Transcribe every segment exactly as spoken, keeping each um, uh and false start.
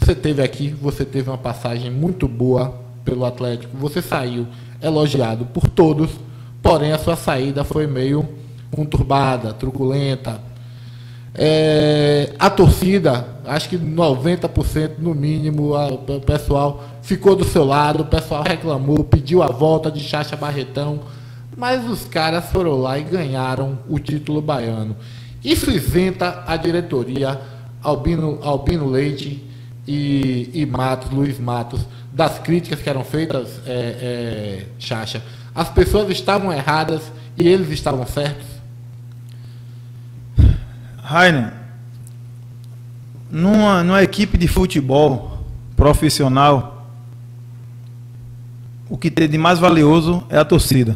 você teve aqui, você teve uma passagem muito boa pelo Atlético, você saiu elogiado por todos, porém a sua saída foi meio conturbada, truculenta. É, a torcida, acho que noventa por cento no mínimo, a, o pessoal ficou do seu lado, o pessoal reclamou, pediu a volta de Chacha Barretão, mas os caras foram lá e ganharam o título baiano. Isso isenta a diretoria, Albino, Albino Leite e, e Matos, Luiz Matos, das críticas que eram feitas, é, é, Chacha. As pessoas estavam erradas e eles estavam certos? Rainer, numa, numa equipe de futebol profissional, o que tem de mais valioso é a torcida.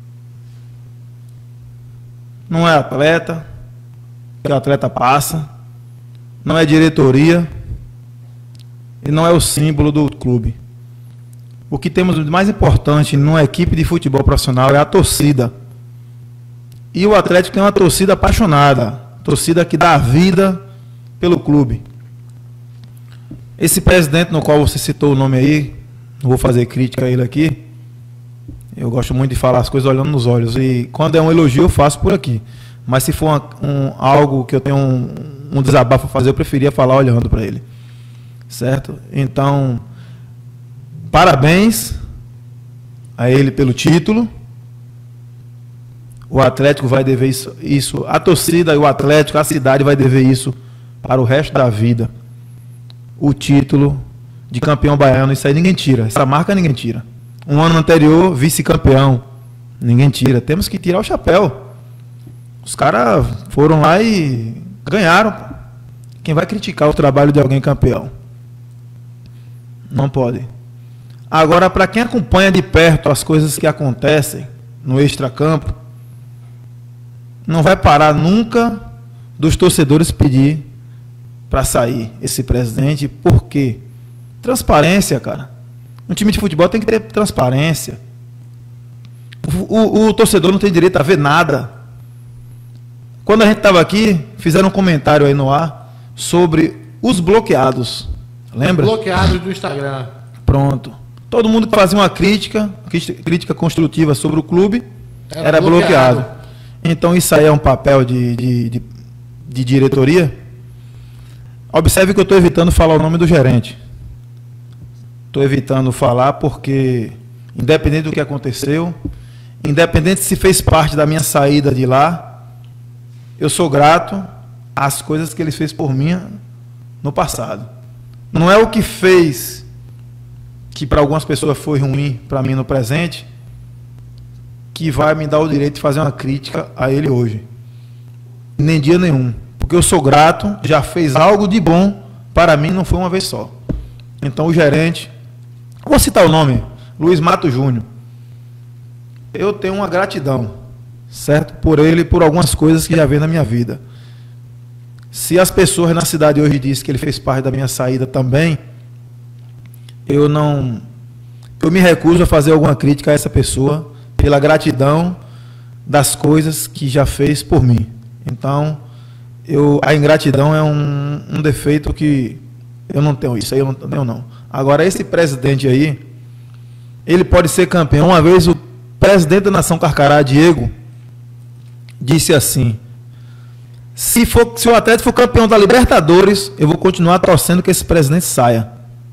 Não é atleta, que o atleta passa, não é diretoria e não é o símbolo do clube. O que temos de mais importante numa equipe de futebol profissional é a torcida. E o Atlético tem uma torcida apaixonada, torcida que dá a vida pelo clube. Esse presidente no qual você citou o nome aí, não vou fazer crítica a ele aqui, eu gosto muito de falar as coisas olhando nos olhos, e quando é um elogio eu faço por aqui, mas se for uma, um, algo que eu tenho um, um desabafo a fazer, eu preferia falar olhando para ele, certo? Então, parabéns a ele pelo título. O Atlético vai dever isso, isso, a torcida e o Atlético, a cidade vai dever isso para o resto da vida. O título de campeão baiano, isso aí ninguém tira. Essa marca ninguém tira. Um ano anterior, vice-campeão, ninguém tira. Temos que tirar o chapéu. Os caras foram lá e ganharam. Quem vai criticar o trabalho de alguém campeão? Não pode. Agora, para quem acompanha de perto as coisas que acontecem no extracampo, não vai parar nunca dos torcedores pedir para sair esse presidente. Por quê? Transparência, cara. Um time de futebol tem que ter transparência. O, o, o torcedor não tem direito a ver nada. Quando a gente estava aqui, fizeram um comentário aí no ar sobre os bloqueados. Lembra? Bloqueados do Instagram. Pronto. Todo mundo que fazia uma crítica, crítica construtiva sobre o clube, era, era bloqueado. bloqueado. Então isso aí é um papel de, de, de, de diretoria. Observe que eu estou evitando falar o nome do gerente. Estou evitando falar porque, independente do que aconteceu, independente se fez parte da minha saída de lá, eu sou grato às coisas que ele fez por mim no passado. Não é o que fez que para algumas pessoas foi ruim, para mim no presente, que vai me dar o direito de fazer uma crítica a ele hoje. Nem dia nenhum. Porque eu sou grato, já fez algo de bom, para mim não foi uma vez só. Então o gerente, vou citar o nome, Luiz Matos Júnior. Eu tenho uma gratidão, certo? Por ele e por algumas coisas que já veio na minha vida. Se as pessoas na cidade hoje dizem que ele fez parte da minha saída também, eu não... Eu me recuso a fazer alguma crítica a essa pessoa, pela gratidão das coisas que já fez por mim. Então, eu, a ingratidão é um, um defeito que eu não tenho isso, aí eu não tenho não. Agora, esse presidente aí, ele pode ser campeão. Uma vez o presidente da Nação Carcará, Diego, disse assim, se, for, se o Atlético for campeão da Libertadores, eu vou continuar torcendo que esse presidente saia.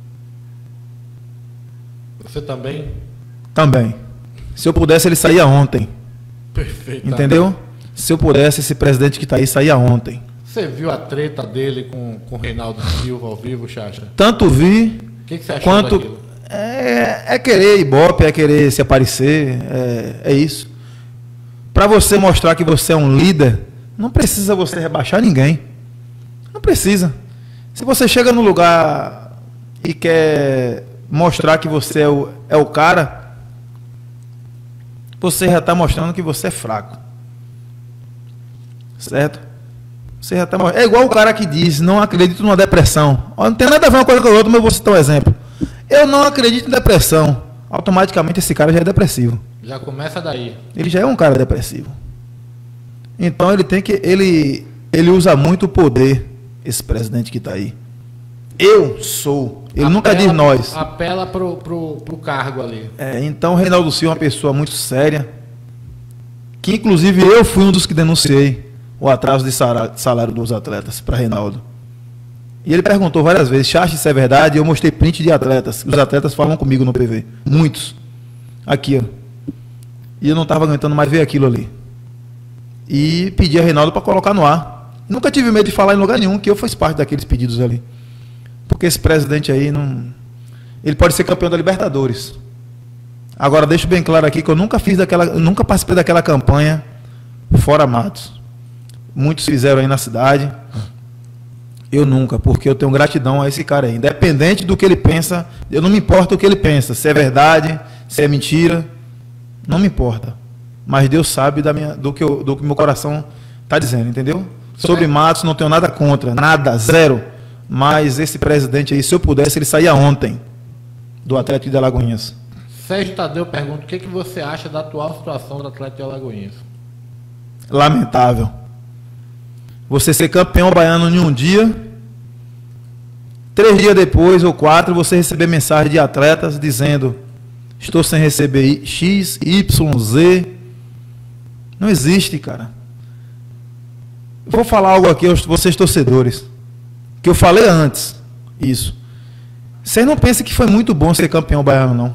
Você também? Também. Se eu pudesse, ele saía ontem. Perfeito. Entendeu? Se eu pudesse, esse presidente que está aí saía ontem. Você viu a treta dele com o Reinaldo Silva ao vivo, Chacha? Tanto vi, o que, que você achou quanto daquilo? É, é querer ibope, é querer se aparecer, é, é isso. Para você mostrar que você é um líder, não precisa você rebaixar ninguém. Não precisa. Se você chega no lugar e quer mostrar que você é o, é o cara, você já está mostrando que você é fraco. Certo? Você já tá... É igual o cara que diz, não acredito numa depressão. Não tem nada a ver uma coisa com a outra, mas eu vou citar um exemplo. Eu não acredito em depressão. Automaticamente esse cara já é depressivo. Já começa daí. Ele já é um cara depressivo. Então ele tem que... Ele, ele usa muito o poder, esse presidente que está aí. Eu sou. Ele apela, nunca diz nós. Apela pro, pro, pro cargo ali. É, então, o Reinaldo Silva é uma pessoa muito séria, que inclusive eu fui um dos que denunciei o atraso de salário dos atletas para Reinaldo. E ele perguntou várias vezes, Chacha, isso é verdade? E eu mostrei print de atletas. Os atletas falam comigo no P V. Muitos. Aqui, ó. E eu não estava aguentando mais ver aquilo ali. E pedi a Reinaldo para colocar no ar. Nunca tive medo de falar em lugar nenhum, que eu fiz parte daqueles pedidos ali. Porque esse presidente aí não... Ele pode ser campeão da Libertadores. Agora, deixo bem claro aqui que eu nunca fiz daquela... Nunca participei daquela campanha fora Matos. Muitos fizeram aí na cidade. Eu nunca, porque eu tenho gratidão a esse cara aí. Independente do que ele pensa, eu não me importa o que ele pensa. Se é verdade, se é mentira, não me importa. Mas Deus sabe da minha, do que eu, do que meu coração está dizendo, entendeu? Sobre Matos, não tenho nada contra, nada, zero. Mas esse presidente aí, se eu pudesse, ele saía ontem do Atlético de Alagoinhas. Sérgio Tadeu pergunta, o que, que você acha da atual situação do Atlético de Alagoinhas? Lamentável. Você ser campeão baiano em um dia, três dias depois ou quatro, você receber mensagem de atletas dizendo: estou sem receber X, Y, Z. Não existe, cara. Eu vou falar algo aqui aos vocês torcedores, que eu falei antes, isso. Vocês não pensem que foi muito bom ser campeão baiano, não.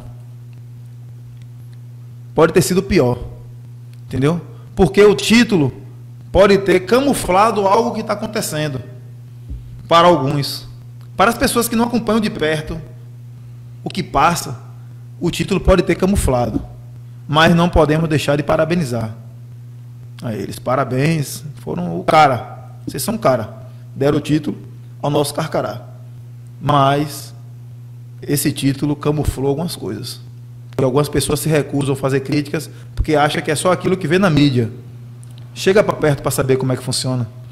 Pode ter sido pior, entendeu? Porque o título pode ter camuflado algo que está acontecendo para alguns. Para as pessoas que não acompanham de perto o que passa, o título pode ter camuflado. Mas não podemos deixar de parabenizar a eles. Parabéns, foram o cara. Vocês são o cara. Deram o título ao nosso Carcará. Mas esse título camuflou algumas coisas. E algumas pessoas se recusam a fazer críticas porque acham que é só aquilo que vê na mídia. Chega para perto para saber como é que funciona.